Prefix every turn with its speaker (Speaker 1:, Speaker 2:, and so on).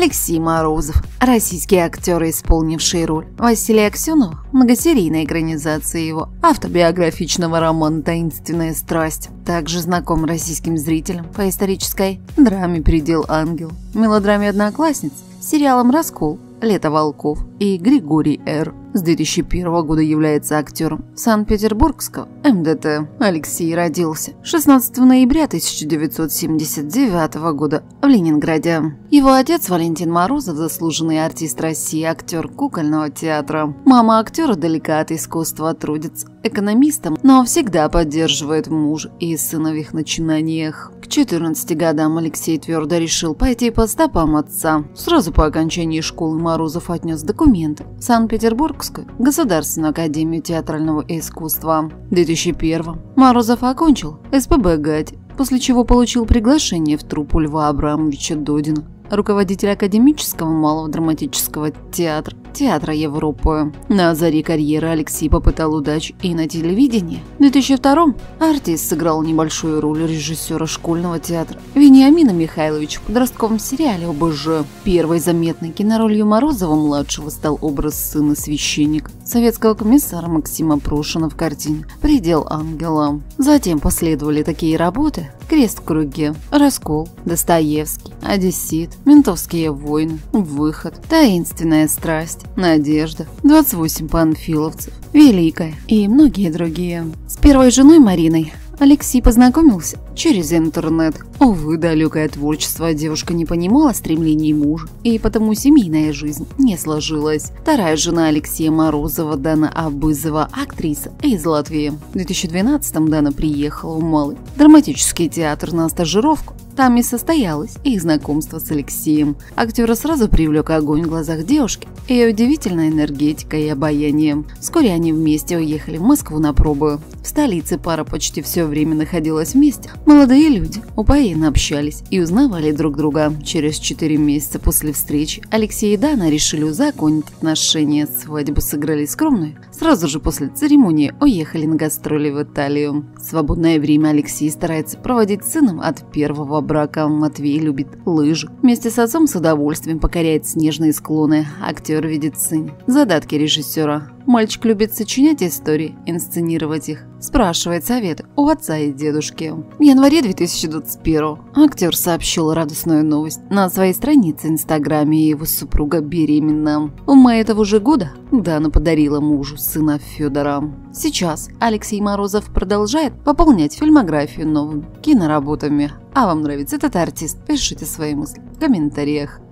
Speaker 1: Алексей Морозов, российский актер, исполнивший роль Василия Аксенова в многосерийной экранизации его автобиографичного романа «Таинственная страсть». Также знаком российским зрителям по исторической драме «Предел ангел», мелодраме «Одноклассниц», сериалам «Раскол», «Лето волков» и «Григорий Р». С 2001 года является актером Санкт-Петербургского МДТ. Алексей родился 16 ноября 1979 года в Ленинграде. Его отец Валентин Морозов, заслуженный артист России, актер кукольного театра. Мама актера далека от искусства, трудится экономистом, но всегда поддерживает мужа и сына в их начинаниях. К 14 годам Алексей твердо решил пойти по стопам отца. Сразу по окончании школы Морозов отнес документы в Санкт-Петербургскую государственную академию театрального искусства. В 2001 Морозов окончил СПб ГАТИ, после чего получил приглашение в труппу Льва Абрамовича Додина, руководитель академического малого драматического театра Европы. На заре карьеры Алексей попытал удачу и на телевидении. В 2002 артист сыграл небольшую роль режиссера школьного театра Вениамина Михайловича в подростковом сериале ОБЖ. Первой заметной киноролью Морозова-младшего стал образ сына священника, советского комиссара Максима Прошина в картине «Предел ангела». Затем последовали такие работы: «Крест в круге», «Раскол», «Достоевский», «Одессит», «Ментовские войны», «Выход», «Таинственная страсть», «Надежда», «28 панфиловцев», «Великая» и многие другие. С первой женой Мариной Алексей познакомился через интернет. Увы, далекое творчество девушка не понимала стремлений мужа, и потому семейная жизнь не сложилась. Вторая жена Алексея Морозова, Дана Абызова, актриса из Латвии. В 2012-м Дана приехала в Малый драматический театр на стажировку. Там и состоялось их знакомство с Алексеем. Актера сразу привлек огонь в глазах девушки, ее удивительная энергетика и обаяние. Вскоре они вместе уехали в Москву на пробы. В столице пара почти все время находилась вместе. Молодые люди упоенно общались и узнавали друг друга. Через 4 месяца после встречи Алексей и Дана решили узаконить отношения. Свадьбу сыграли скромную. Сразу же после церемонии уехали на гастроли в Италию. В свободное время Алексей старается проводить с сыном от первого брака. Матвей любит лыжи. Вместе с отцом с удовольствием покоряет снежные склоны. Актер видит в сыне задатки режиссера. Мальчик любит сочинять истории, инсценировать их. Спрашивает советы у отца и дедушки. В январе 2021 актер сообщил радостную новость на своей странице в Инстаграме: его супруга беременна. В мае того же года Дана подарила мужу сына Федора. Сейчас Алексей Морозов продолжает пополнять фильмографию новыми киноработами. А вам нравится этот артист? Пишите свои мысли в комментариях.